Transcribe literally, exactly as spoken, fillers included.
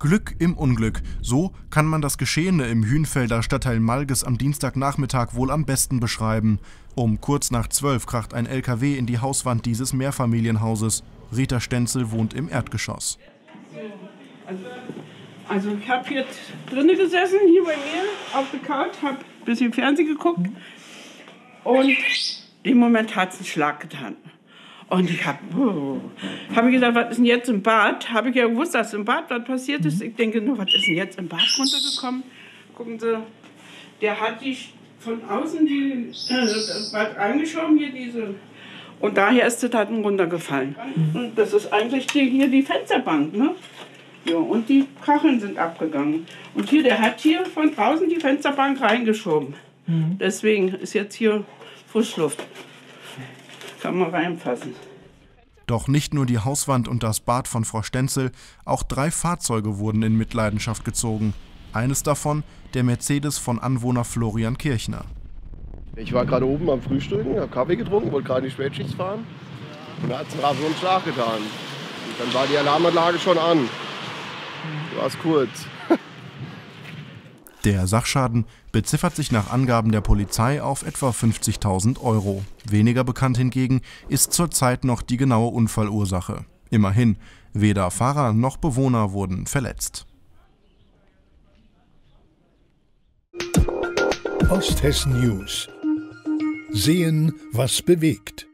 Glück im Unglück. So kann man das Geschehene im Hünfelder Stadtteil Malges am Dienstagnachmittag wohl am besten beschreiben. Um kurz nach zwölf kracht ein L K W in die Hauswand dieses Mehrfamilienhauses. Rita Stenzel wohnt im Erdgeschoss. Also, also ich habe hier drinnen gesessen, hier bei mir auf der Couch, habe ein bisschen Fernsehen geguckt und im Moment hat es einen Schlag getan. Und ich habe oh, hab ich gedacht, was ist denn jetzt im Bad? Habe ich ja gewusst, dass im Bad was passiert ist. Ich denke nur, was ist denn jetzt im Bad runtergekommen? Gucken Sie, der hat die von außen die, äh, das Bad reingeschoben, hier diese. Und daher ist das halt runtergefallen. Und das ist eigentlich die, hier die Fensterbank, ne? Ja, und die Kacheln sind abgegangen. Und hier, der hat hier von draußen die Fensterbank reingeschoben. Mhm. Deswegen ist jetzt hier Frischluft. Kann man reinfassen. Doch nicht nur die Hauswand und das Bad von Frau Stenzel, auch drei Fahrzeuge wurden in Mitleidenschaft gezogen. Eines davon der Mercedes von Anwohner Florian Kirchner. Ich war gerade oben am Frühstücken, habe Kaffee getrunken, wollte gerade in die Spätschicht fahren. Und da hat es gerade so einen Schlag getan. Und dann war die Alarmanlage schon an. Du warst kurz. Der Sachschaden beziffert sich nach Angaben der Polizei auf etwa fünfzigtausend Euro. Weniger bekannt hingegen ist zurzeit noch die genaue Unfallursache. Immerhin, weder Fahrer noch Bewohner wurden verletzt. Osthessen News. Sehen, was bewegt.